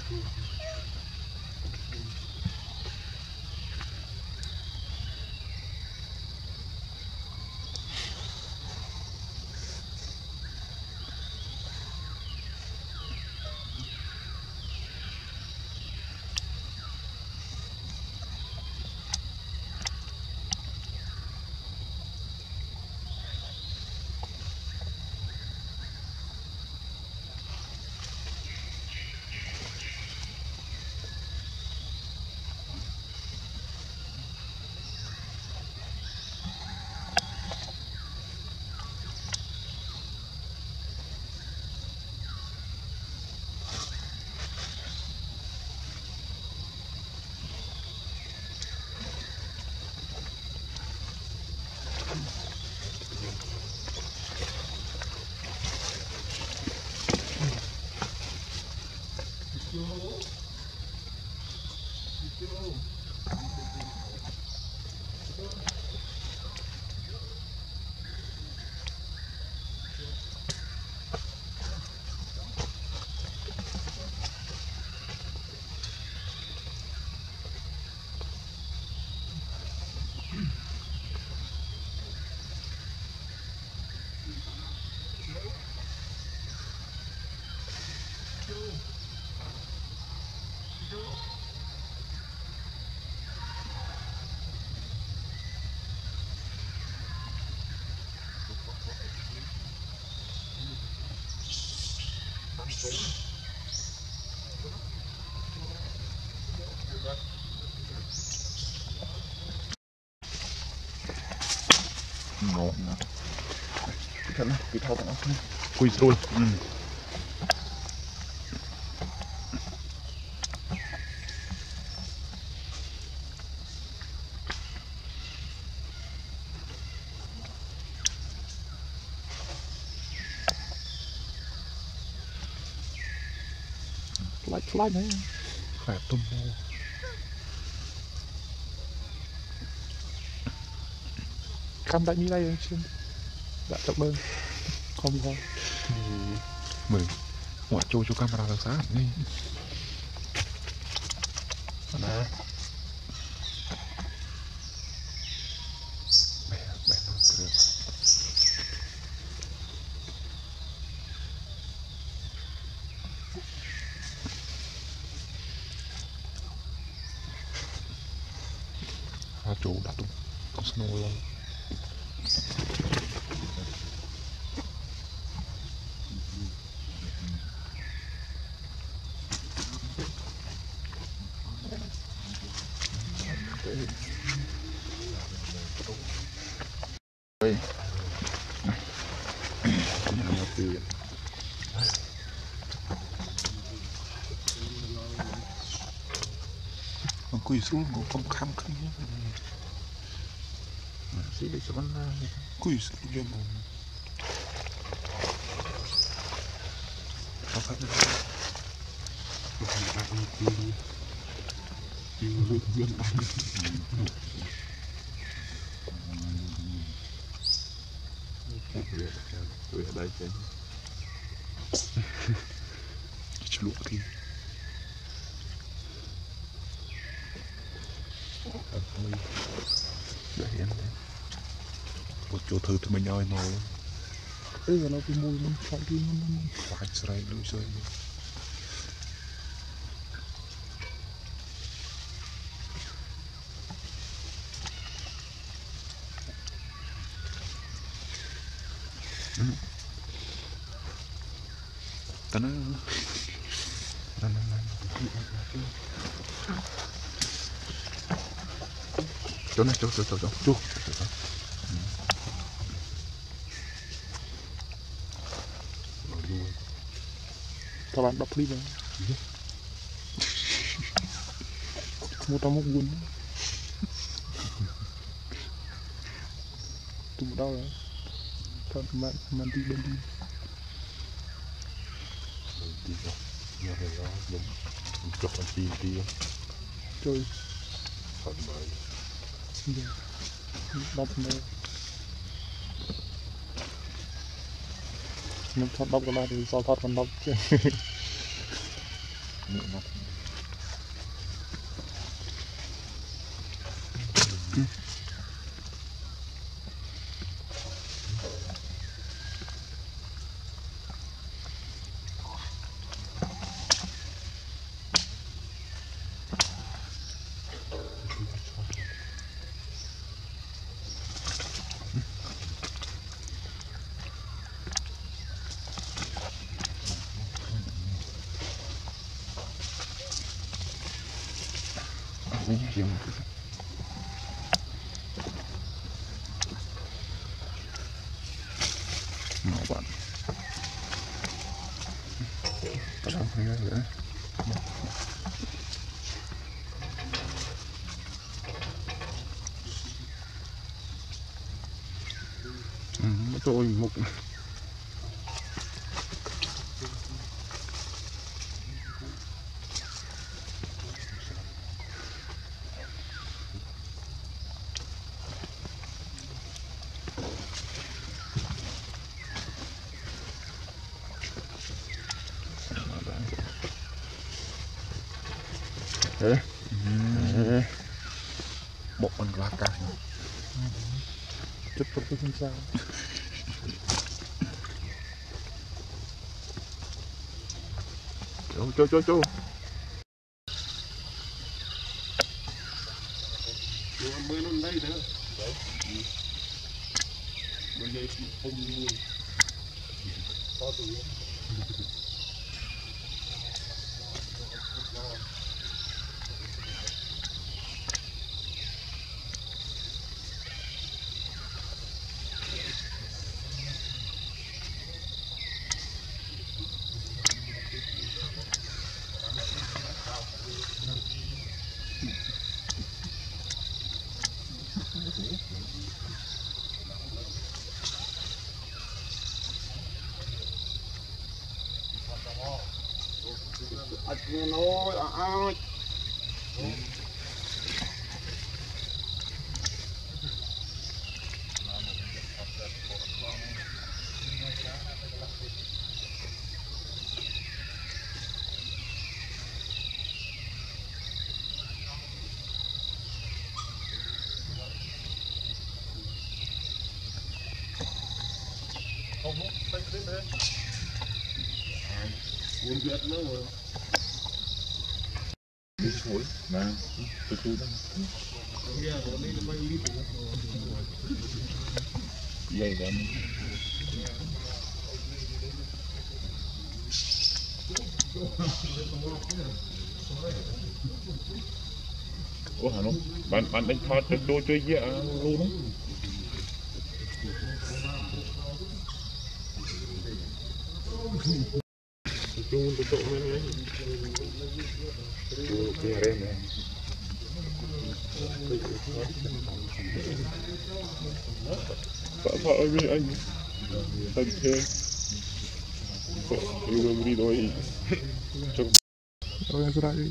Ngon. Thật đó, cái thau nó cùi rồi. Lại đấy. Khỏe tôm bò. Cam đại như đây chứ. Đã chậm đơn. Không có. Mừng. Ngoại trôi cho camera là sáng đi. Nè. Bẻ nó được. Chủ đã tung con snow luôn. Ơi. Con cùi xuống một con khăm khăm nhé. Sĩ để cho con cùi xuống cho một. Sao phát ra? Tôi ở đây chứ. Lụa thì để em đấy một chỗ thử thì mình nhoi nồi giờ nó cái mùi mình phải đi nó phải sấy đuôi sấy ta nó chỗ này chỗ các bạn đọc clip này một trong một quân tụi đâu rồi thôi mình đi bên đi giờ này nó dùng chụp anh đi chơi thoải mái đọc này nhưng thoát đọc cái này thì sao thoát còn đọc chứ bạn tao không nghe nữa tôi một bộ con lá cay chất tốt với con sao chú mới luôn đây nữa đấy bây giờ không mua có tụi nói ai không thấy thế đấy buồn việt nữa rồi đi suối mà từ từ đó dây đó ủa hả nó bạn đánh thoát được đôi chơi dễ luôn đó chung từ chỗ này kia em này sợ với anh anh thế yêu đi đôi trong rồi ra đi